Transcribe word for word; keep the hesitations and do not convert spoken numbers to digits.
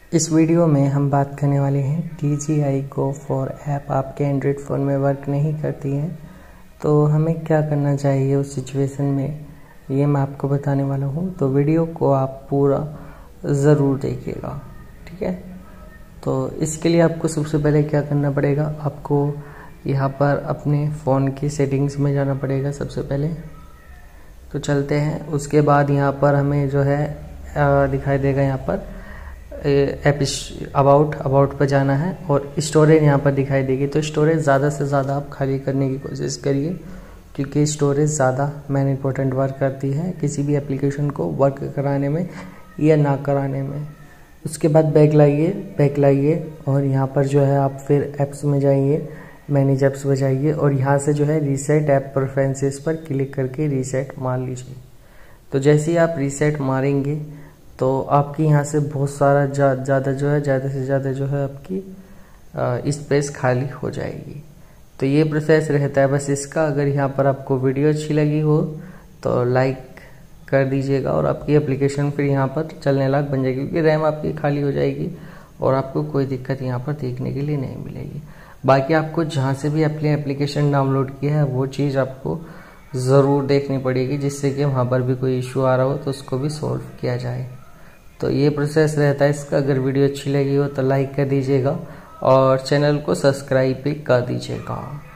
इस वीडियो में हम बात करने वाले हैं D G I go for app आपके एंड्रॉयड फ़ोन में वर्क नहीं करती है तो हमें क्या करना चाहिए उस सिचुएशन में, ये मैं आपको बताने वाला हूँ। तो वीडियो को आप पूरा ज़रूर देखिएगा, ठीक है। तो इसके लिए आपको सबसे पहले क्या करना पड़ेगा, आपको यहाँ पर अपने फ़ोन की सेटिंग्स में जाना पड़ेगा सबसे पहले। तो चलते हैं, उसके बाद यहाँ पर हमें जो है दिखाई देगा यहाँ पर ऐप अबाउट अबाउट पर जाना है और स्टोरेज यहाँ पर दिखाई देगी। तो स्टोरेज ज़्यादा से ज़्यादा आप खाली करने की कोशिश करिए, क्योंकि स्टोरेज ज़्यादा मेन इंपॉर्टेंट वर्क करती है किसी भी एप्लीकेशन को वर्क कराने में या ना कराने में। उसके बाद बैक लाइए बैक लाइए और यहाँ पर जो है आप फिर ऐप्स में जाइए, मैनेज ऐप्स में जाइए और यहाँ से जो है रीसेट ऐप प्रेफरेंसेस पर क्लिक करके रीसेट मार लीजिए। तो जैसे ही आप रीसेट मारेंगे तो आपकी यहाँ से बहुत सारा ज़्यादा जो है ज़्यादा से ज़्यादा जो है आपकी स्पेस खाली हो जाएगी। तो ये प्रोसेस रहता है बस इसका। अगर यहाँ पर आपको वीडियो अच्छी लगी हो तो लाइक कर दीजिएगा और आपकी एप्लीकेशन फिर यहाँ पर चलने लायक बन जाएगी, क्योंकि रैम आपकी खाली हो जाएगी और आपको कोई दिक्कत यहाँ पर देखने के लिए नहीं मिलेगी। बाकी आपको जहाँ से भी अपनी एप्लीकेशन डाउनलोड किया है वो चीज़ आपको ज़रूर देखनी पड़ेगी, जिससे कि वहाँ पर भी कोई इशू आ रहा हो तो उसको भी सॉल्व किया जाए। तो ये प्रोसेस रहता है इसका। अगर वीडियो अच्छी लगी हो तो लाइक कर दीजिएगा और चैनल को सब्सक्राइब भी कर दीजिएगा।